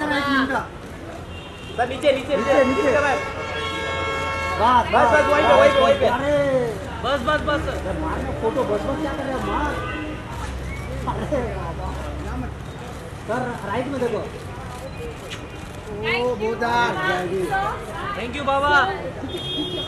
sir नीचे नीचे नीचे नीचे बस बस बस वहीं पे अरे बस बस बस मारना फोटो बस बस क्या कर रहे हो मार अरे सर राइट में देखो ओ बोधा थैंक यू बाबा